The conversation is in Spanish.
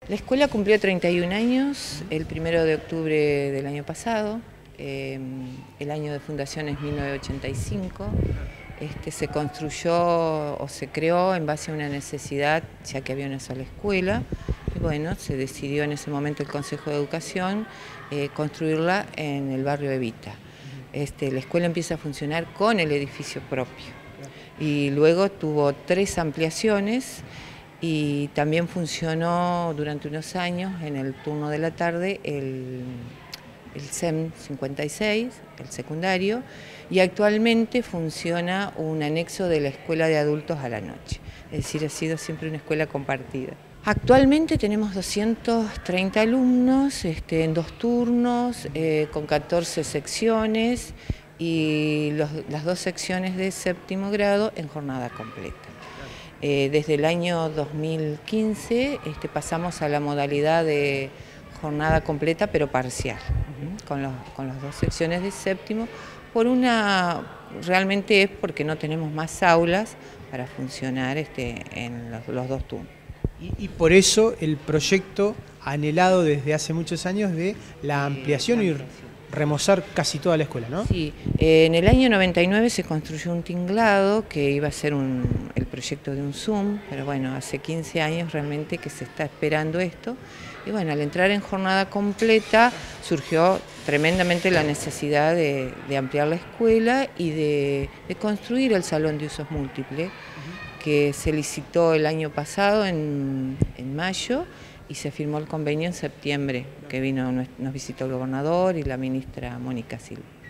La escuela cumplió 31 años el 1 de octubre del año pasado. El año de fundación es 1985. Se construyó o se creó en base a una necesidad, ya que había una sola escuela. Y bueno, se decidió en ese momento el Consejo de Educación construirla en el barrio Evita. La escuela empieza a funcionar con el edificio propio. Y luego tuvo 3 ampliaciones. Y también funcionó durante unos años en el turno de la tarde el SEM 56, el secundario, y actualmente funciona un anexo de la escuela de adultos a la noche. Es decir, ha sido siempre una escuela compartida. Actualmente tenemos 230 alumnos en 2 turnos, con 14 secciones y las 2 secciones de séptimo grado en jornada completa. Desde el año 2015 pasamos a la modalidad de jornada completa pero parcial, con las 2 secciones de séptimo. Realmente es porque no tenemos más aulas para funcionar en los 2 turnos. Y por eso el proyecto anhelado desde hace muchos años de la ampliación y remozar casi toda la escuela, ¿no? Sí, en el año 99 se construyó un tinglado que iba a ser el proyecto de un Zoom, pero bueno, hace 15 años realmente que se está esperando esto. Y bueno, al entrar en jornada completa surgió tremendamente la necesidad de ampliar la escuela y de construir el salón de usos múltiples, que se licitó el año pasado en mayo y se firmó el convenio en septiembre, que nos visitó el gobernador y la ministra Mónica Silva.